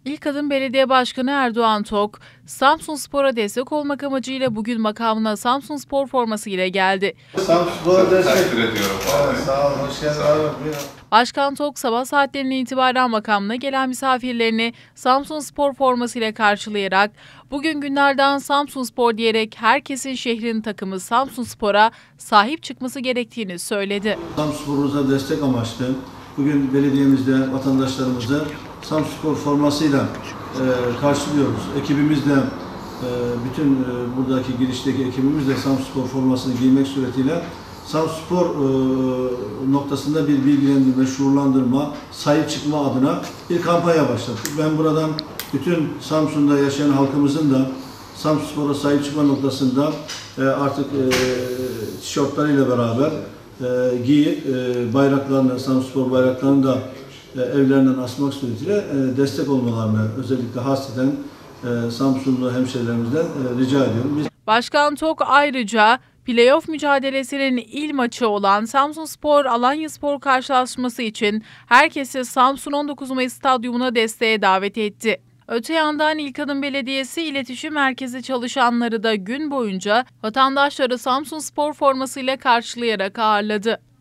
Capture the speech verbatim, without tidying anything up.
İlkadın Belediye Başkanı Erdoğan Tok, Samsunspor'a destek olmak amacıyla bugün makamına Samsunspor forması ile geldi. Samsunspor'a destek ediyorum. Evet, sağ olun, hoş geldin abi. Başkan Tok sabah saatlerine itibaren makamına gelen misafirlerini Samsunspor forması ile karşılayarak bugün günlerden Samsunspor diyerek herkesin şehrin takımı Samsunspor'a sahip çıkması gerektiğini söyledi. Samsunspor'umuza destek amaçlı bugün belediyemizde vatandaşlarımızı Samsunspor formasıyla e, karşılıyoruz. Ekibimiz de e, bütün e, buradaki girişteki ekibimiz de Samsunspor formasını giymek suretiyle Samsunspor e, noktasında bir bilgilendirme, şuurlandırma, sahip çıkma adına bir kampanya başlattık. Ben buradan bütün Samsun'da yaşayan halkımızın da Samsunspor'a sahip çıkma noktasında e, artık e, tişörtleriyle beraber e, giyip e, bayraklarını, Samsunspor bayraklarını da e, evlerinden asmak suretiyle e, destek olmalarını özellikle hasreten e, Samsunlu hemşehrilerimizden e, rica ediyorum. Biz Başkan Tok ayrıca playoff mücadelesinin il maçı olan Samsunspor Alanyaspor karşılaşması için herkesi Samsun on dokuz Mayıs Stadyumuna desteğe davet etti. Öte yandan İlkadın Belediyesi İletişim Merkezi çalışanları da gün boyunca vatandaşları Samsunspor formasıyla karşılayarak ağırladı.